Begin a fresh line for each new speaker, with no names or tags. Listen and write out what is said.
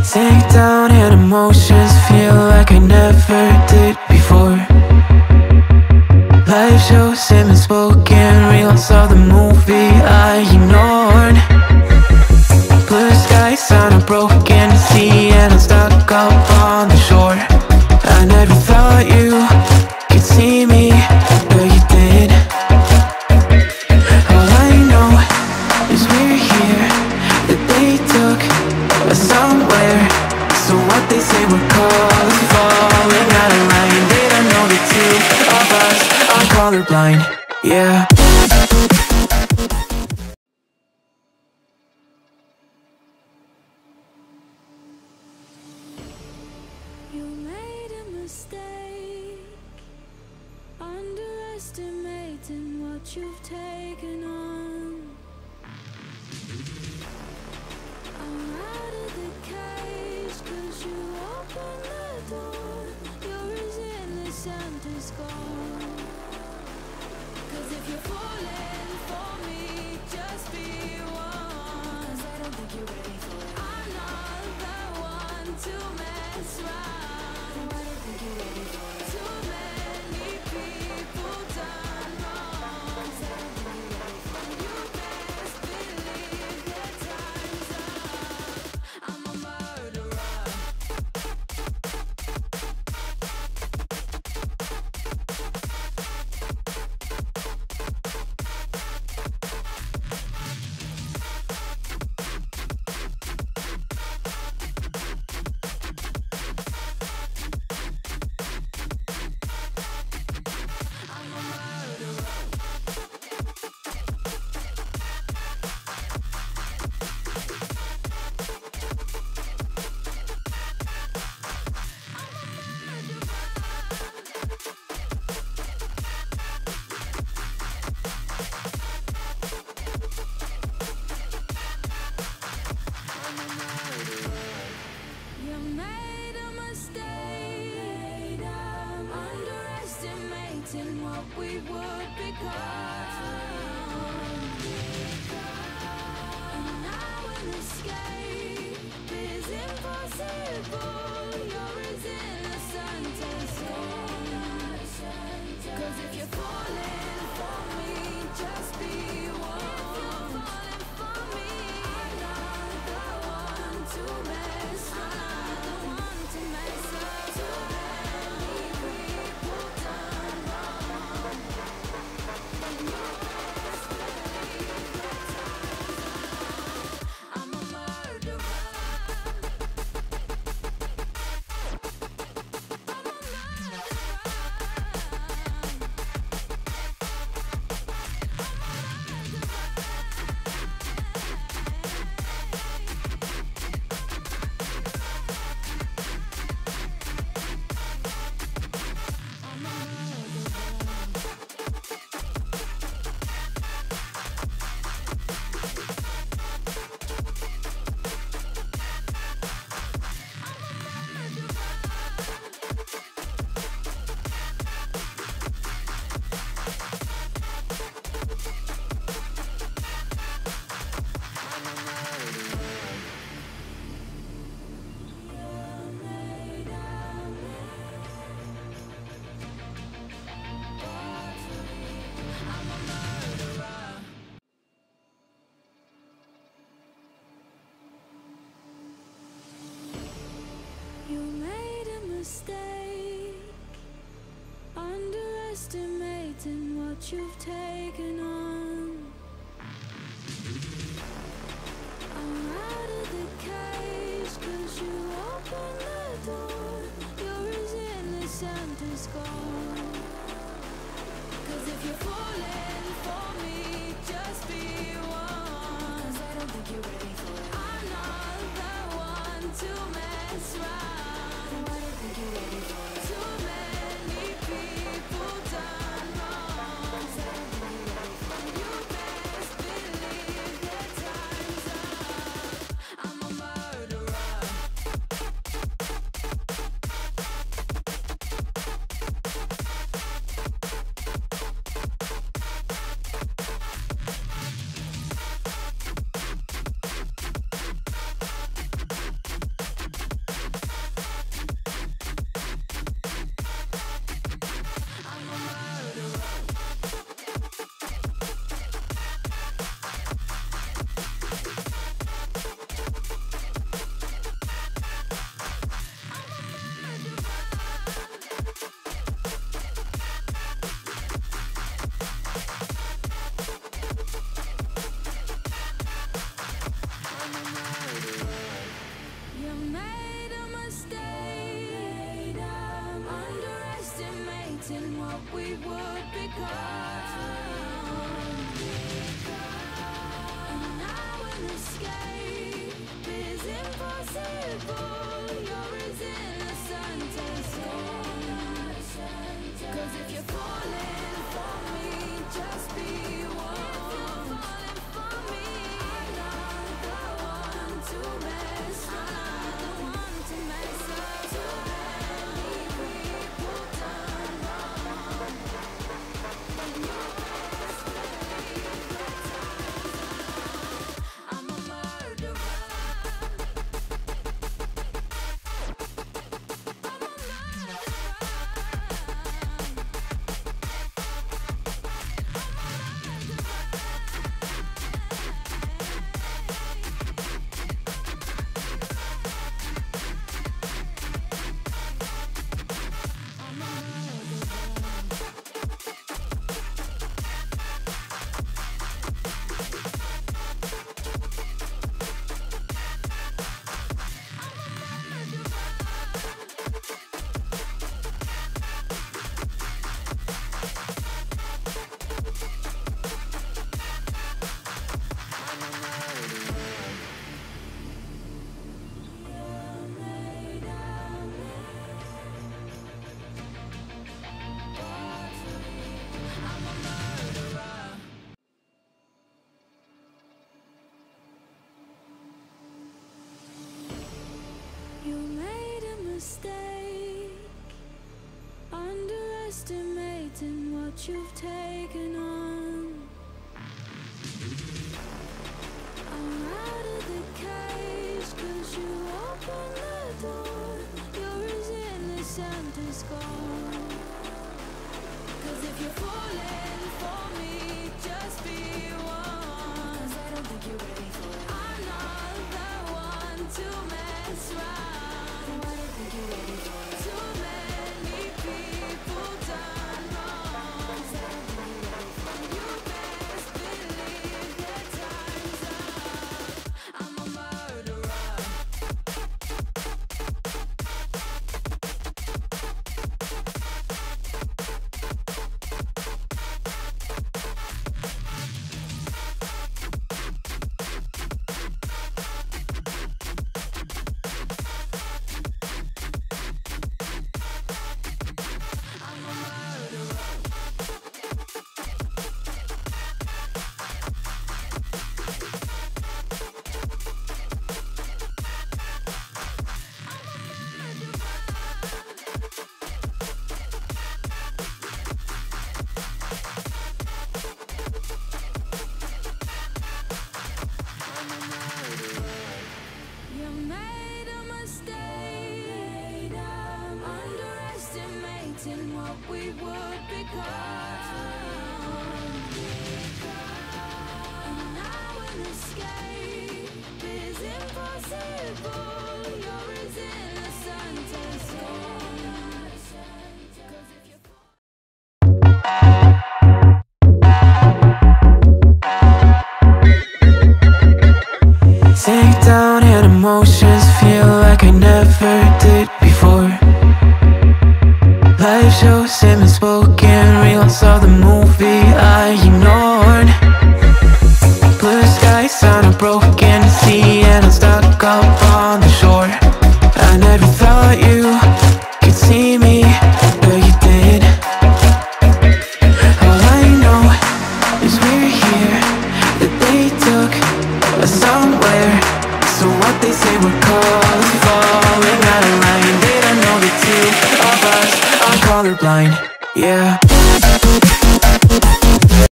Sink down and emotions feel like I never did before. Live shows and spoken reels of the movie I ignored. Blue skies on a broken sea and I'm stuck up on the shore. I never thought you could see me, but you did. All I know is we're here, that they took us somewhere. So what they say we're called, falling out of line. They don't know the two of us are colorblind, yeah.
You made a mistake, underestimating what you've taken on. I'm out of the cage, 'cause you opened the door. You're as innocent as gone. 'Cause if you're falling for me, just be one. 'Cause I don't think you're ready for it. I'm not the one to mess around. No, I don't think you're ready for it. Too many people done wrong. 'Cause I don't think you're ready for it. You best believe that time's up. I'm a murderer. You made a mistake, underestimating what we would become. And now an escape is impossible. You're as innocent as gone. 'Cause if you're falling for me, just be one. Falling for me, I'm not the one to mess up. To mess up. Too many people done wrong. And you best believe that time's up. I'm a murderer. I'm a You made a mistake, underestimating what you've taken on. I'm out of the cage, 'cause you opened the door. You're as innocent as gone. 'Cause if you're falling for me, just be one. 'Cause I don't think you're ready for it. I'm not the one to mess around. No, I don't think you're ready for it. Too many people done wrong. 'Cause I don't think you're ready for it. You underestimating what you've taken on. I'm out of the cage, 'cause you opened the door. You're as innocent as gold. 'Cause if you're falling for me, just be one. 'Cause I don't think you're ready for it. I'm not the one to mess around. No, I don't think you're ready for it. Too many people done wrong. 'Cause I don't think you're ready for it. You best believe that time's up. I'm a murderer. You made a mistake, underestimating what we would become. And now an escape is impossible. You're as innocent as gold. 'Cause if you
Sink down and emotions feel like I never did before. Live shows, semi-spoken reels of the movie I ignored. Blue skies on a broken sea, and I'm stuck up